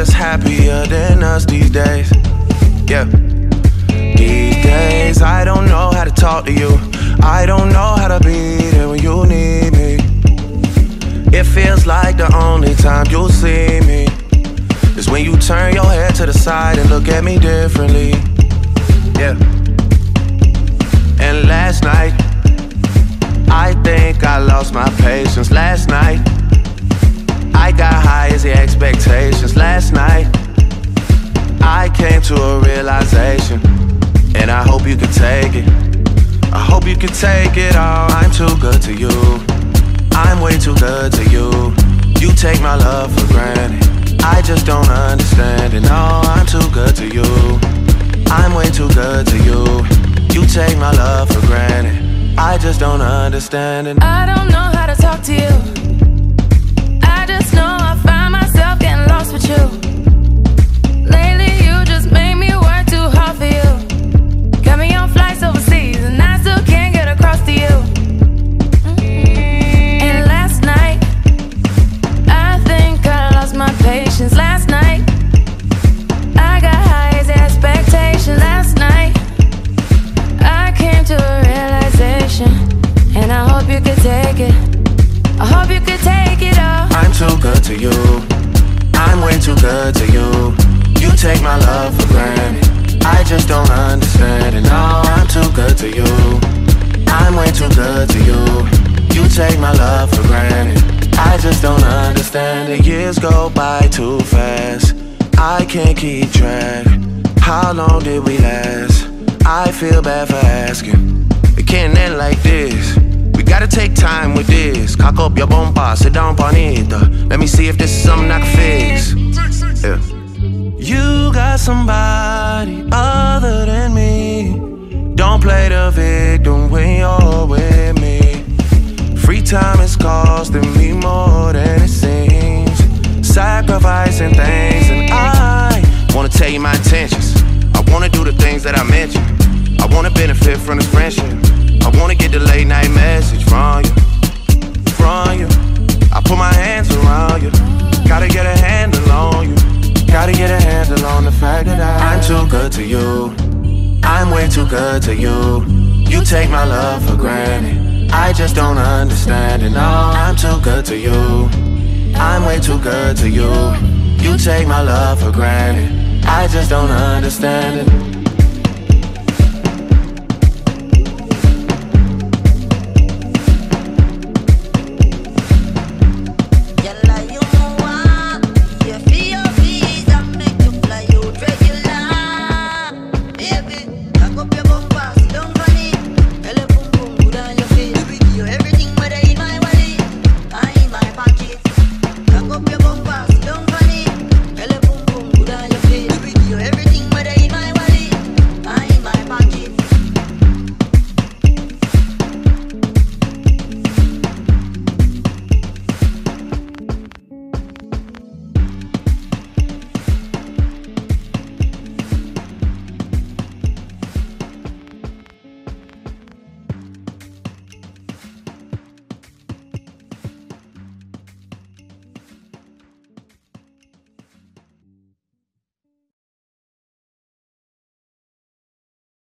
just happier than us these days. Yeah. These days, I don't know how to talk to you. I don't know how to be there when you need me. It feels like the only time you'll see me is when you turn your head to the side and look at me differently. Yeah. And last night, I think I lost my patience. Last night, I got high as the expectations. Last night, I came to a realization, and I hope you can take it. I hope you can take it all. I'm too good to you. I'm way too good to you. You take my love for granted. I just don't understand it. No, I'm too good to you. I'm way too good to you. You take my love for granted. I just don't understand it. I don't know how to talk to you. I just know I find myself getting lost with you. Lately you just made me work too hard for you. Got me on flights overseas and I still can't get across to you. And last night, I think I lost my patience. Last night, I got high as expectation. Last night, I came to a realization, and I hope you could take it. I hope you could take it all. I'm too good to you. I'm way too good to you. You take my love for granted. I just don't understand it. No, I'm too good to you. I'm way too good to you. You take my love for granted. I just don't understand it. Years go by too fast. I can't keep track. How long did we last? I feel bad for asking. It can't end like this. We gotta take time with this. Cock up your bomba, sit down, bonita. Let me see if this is something I can fix. Yeah. You got somebody other than me. Don't play the victim when you're with me. Free time is costing me more than it seems. Sacrificing things, and I wanna tell you my intentions. I wanna do the things that I mentioned. I wanna benefit from this friendship. I wanna get the late night message from you, from you. I put my hands around you. Gotta get a handle on you. Gotta get a handle on the fact that I'm too good to you. I'm way too good to you. You take my love for granted. I just don't understand it. No, I'm too good to you. I'm way too good to you. You take my love for granted. I just don't understand it.